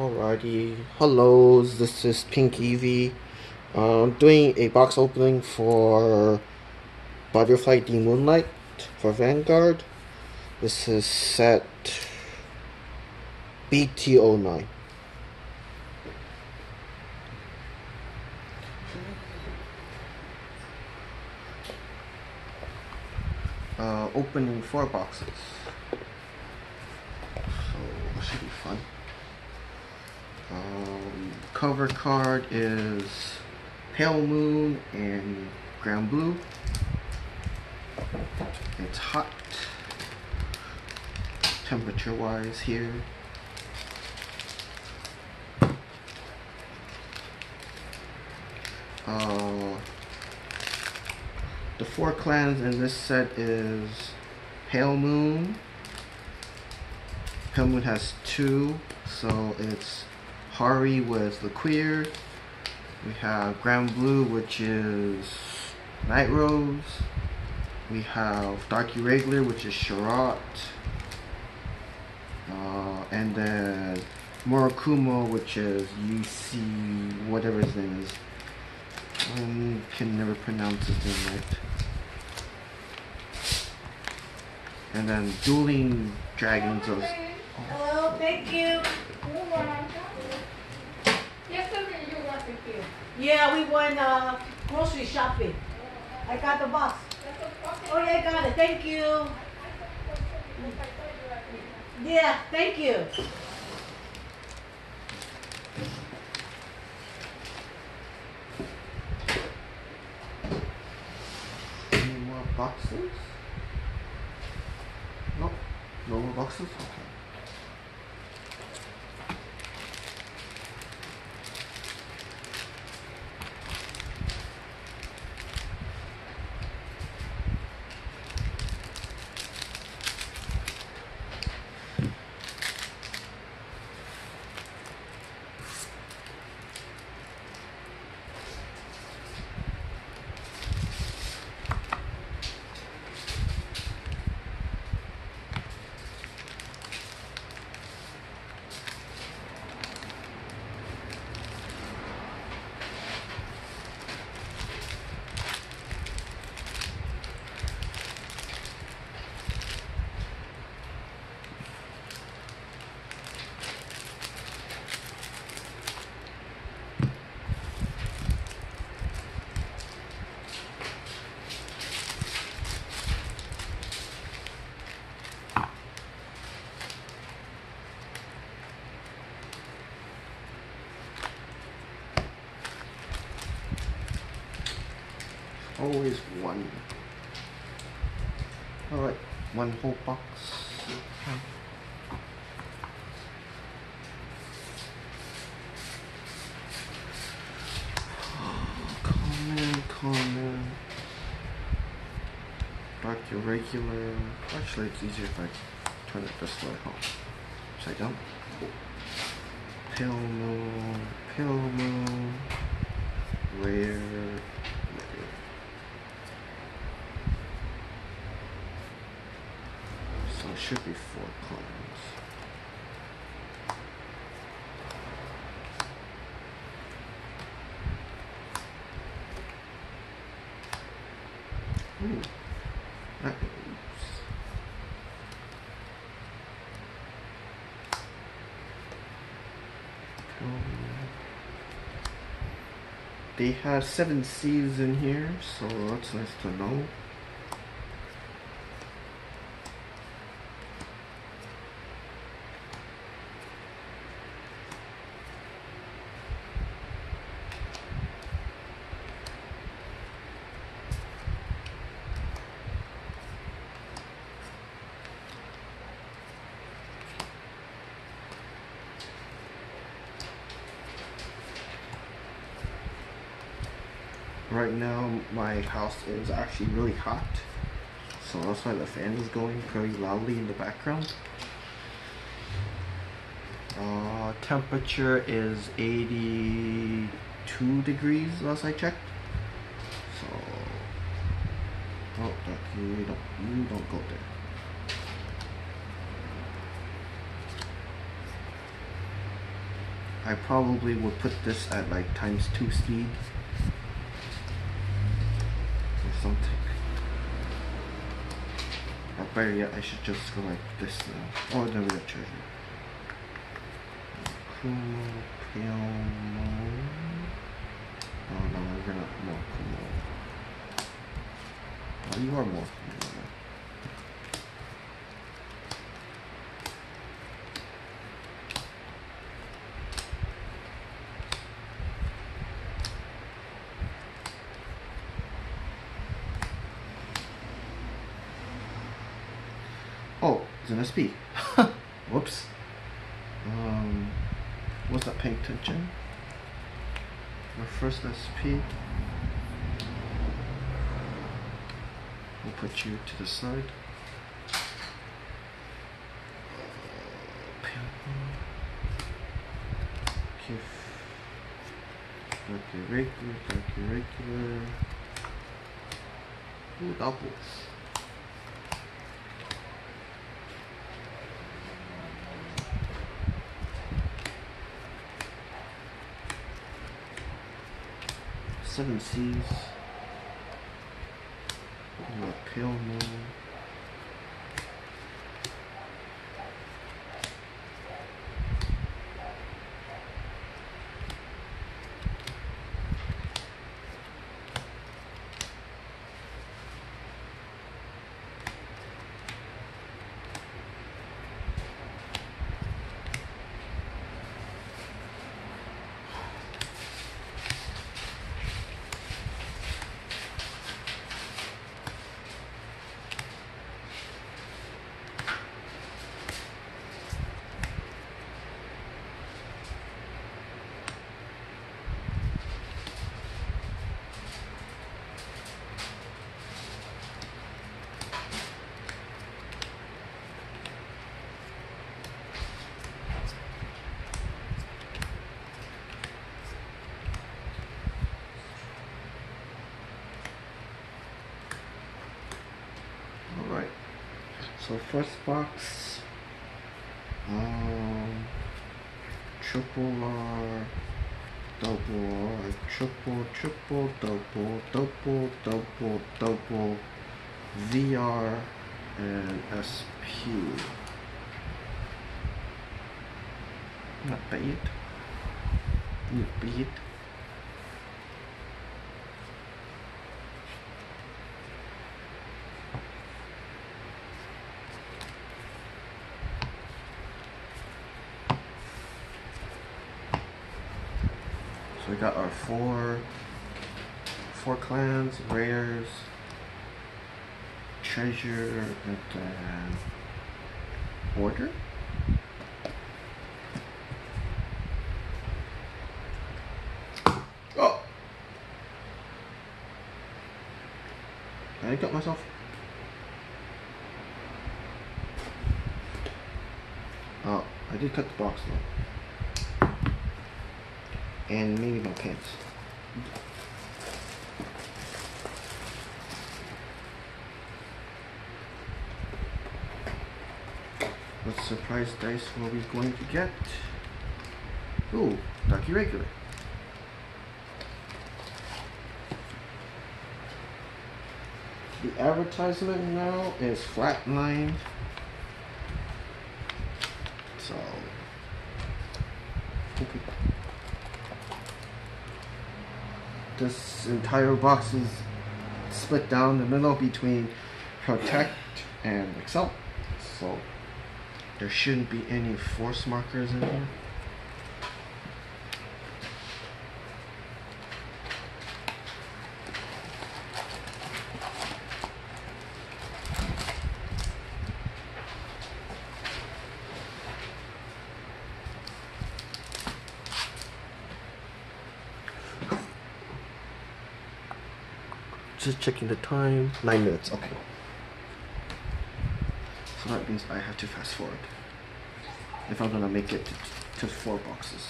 Alrighty, hello, this is Pink Eevee. Doing a box opening for Butterfly D Moonlight for Vanguard. This is set BT09. Opening 4 boxes. So this should be fun. Cover card is Pale Moon and Grand Blue. It's hot, temperature wise here. The 4 clans in this set is Pale Moon. Pale Moon has 2, so it's Hari with the Queer. We have Grand Blue, which is Night Rose. We have Dark Irregular, which is Sherrod. And then Murakumo, which is UC, whatever his name is. Can never pronounce his name right. And then Dueling Dragons of... Hello, thank you. Yeah, we went grocery shopping. I got the box. Oh yeah, I got it. Thank you. Yeah, thank you. Any more boxes? Nope. No more boxes? Okay. Always one. Alright, one whole box. Common. Dark Irregular. Actually, it's easier if I turn it this way, huh? Upside down. Pale Moon, Rare. So it should be 4 clans. Ooh, that moves. They have 7 C's in here, so that's nice to know. Right now my house is actually really hot, so that's why the fan is going pretty loudly in the background. Temperature is 82 degrees last I checked. So, oh, you don't go there. I probably would put this at like ×2 speed or something. Or better yet, I should just go like this now. Oh, then we have treasure. Kumo, Pyomo. Oh no, we're gonna more Kumo. Oh, you are more Kumo. Oh, it's an SP. Whoops. Was not paying attention. Our first SP. We'll put you to the side. Regular. Ooh, doubles. Seven Seas. Pale Moon. So first box, triple R, double R, triple, double, VR, and SP. Not bad. Not bad. So we got our four clans, rares, treasure, and then order. Oh! I got myself. Oh, I did cut the box though. And maybe my pants. What surprise dice were we going to get? Ooh, Ducky Regular. The advertisement now is flatlined. So, this entire box is split down the middle between Protect and Excel. So, there shouldn't be any force markers in here. Just checking the time. 9 minutes, okay. So that means I have to fast forward if I'm gonna make it to 4 boxes.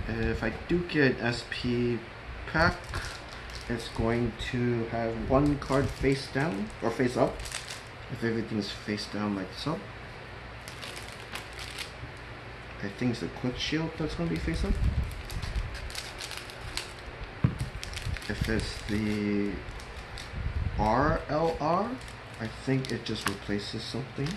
If I do get an SP pack, it's going to have one card face down or face up. If everything's face down like so. I think it's the quick shield that's going to be face up. If it's the RLR, I think it just replaces something.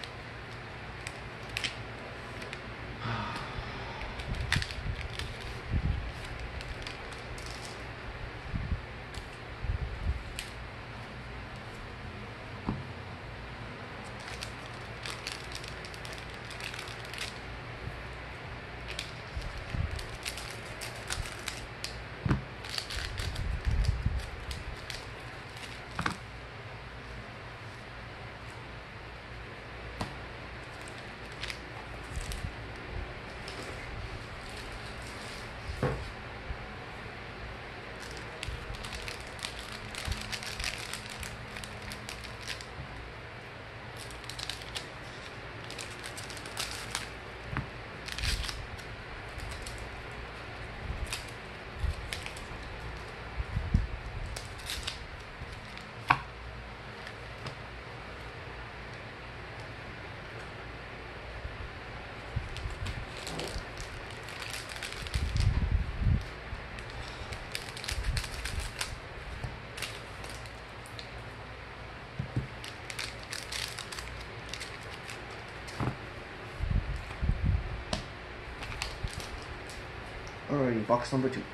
Alrighty, box number 2.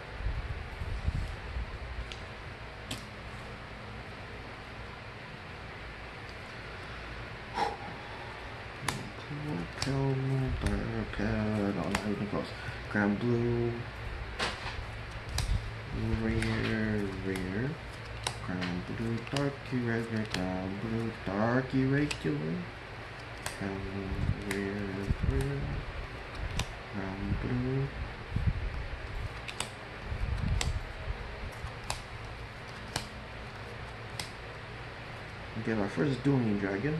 Grand blue, rare, ground blue, darky regular, ground blue, darky regular, ground blue, rare, ground blue. We get our first Dueling Dragon.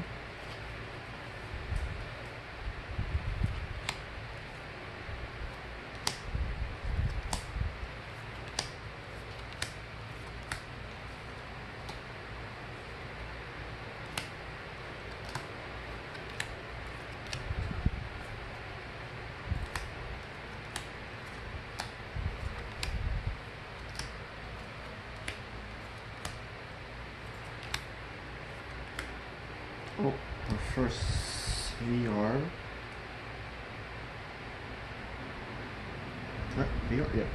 Oh, our first VR. VR, yeah.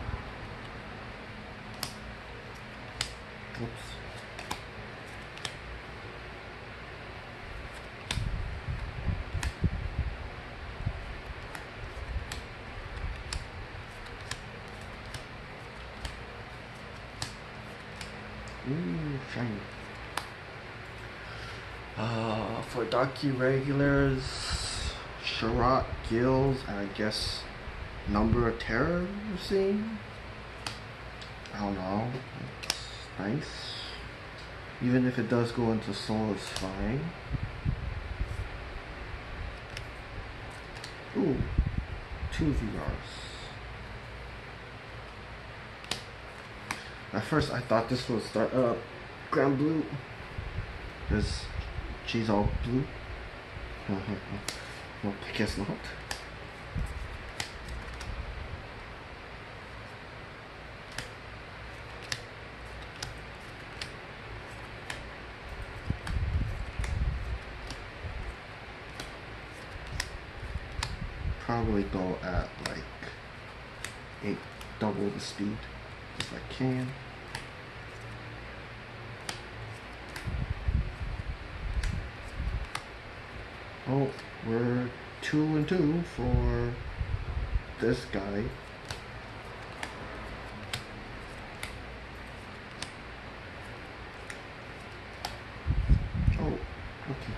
Oops. Ooh, shiny. For Darky regulars, Sherrod Gills, and I guess Number of Terror we're seeing. I don't know. It's nice. Even if it does go into soul, it's fine. Ooh, 2 VRs. At first I thought this would start Grand Blue, because she's all blue. Well, I guess not. Probably go at like double the speed if I can. Oh, we're 2 and 2 for this guy. Oh, okay.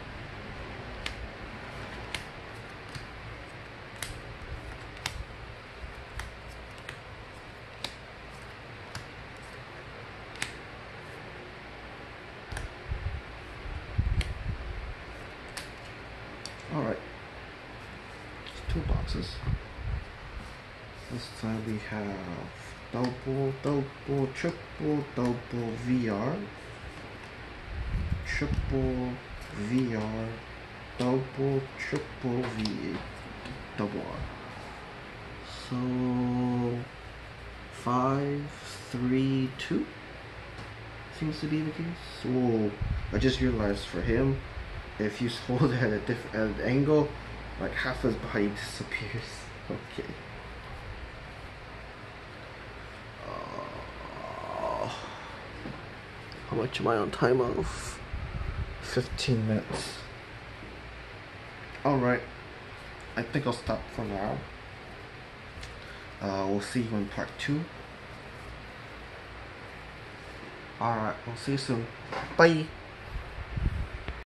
Alright. 2 boxes. This time we have double, triple, double VR, triple VR, double, triple V, double R. So 5, 3, 2 seems to be the case. Whoa, I just realized for him, if you hold it at a different angle, like half his body disappears. Okay. How much am I on time of? 15 minutes. Alright, I think I'll stop for now. We'll see you in part 2. Alright, we'll see you soon. Bye!